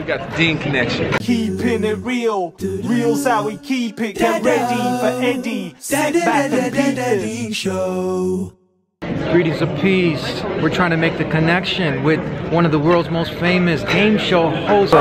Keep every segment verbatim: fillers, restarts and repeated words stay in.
we got the Dean connection. Keeping it real, real's how we keep it. Get ready for Eddie. Sit back and beat this. Show. Greetings of peace. We're trying to make the connection with one of the world's most famous game show hosts.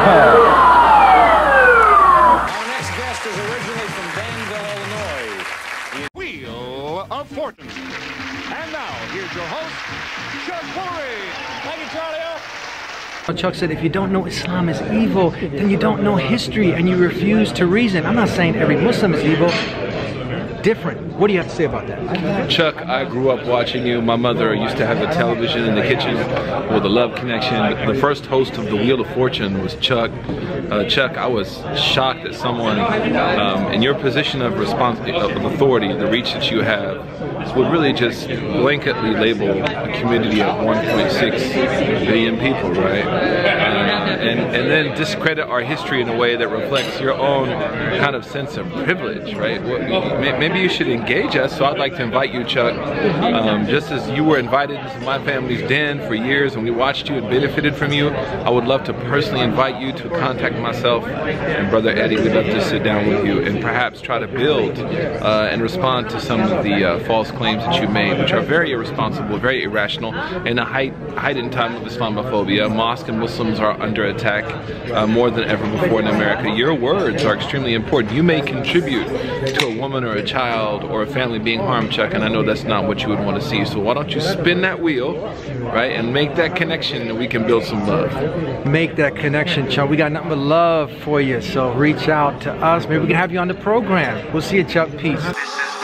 Our next guest is originally from Danville, Illinois. The Wheel of Fortune. And now, here's your host, Chuck Woolery. Thank you, Charlie. Chuck said, if you don't know Islam is evil, then you don't know history and you refuse to reason. I'm not saying every Muslim is evil. Different. What do you have to say about that? Chuck, I grew up watching you. My mother used to have the television in the kitchen with the Love Connection. The first host of the Wheel of Fortune was Chuck. Uh, Chuck, I was shocked that someone um, in your position of, respons of authority, the reach that you have, would really just blanketly label a community of one point six billion people, right? Uh, and, and then discredit our history in a way that reflects your own kind of sense of privilege, right? Maybe you should engage us, so I'd like to invite you, Chuck, um, just as you were invited to my family's den for years and we watched you and benefited from you, I would love to personally invite you to contact myself and Brother Eddie. We'd love to sit down with you and perhaps try to build uh, and respond to some of the uh, false claims that you made, which are very irresponsible, very irrational. In a height, heightened time of Islamophobia, mosques and Muslims are under attack uh, more than ever before in America. Your words are extremely important. You may contribute to a woman or a child or a family being harmed, Chuck, and I know that's not what you would want to see. So why don't you spin that wheel, right, and make that connection and we can build some love. Make that connection, Chuck. We got nothing but love for you, so reach out to us. Maybe we can have you on the program. We'll see you, Chuck. Peace.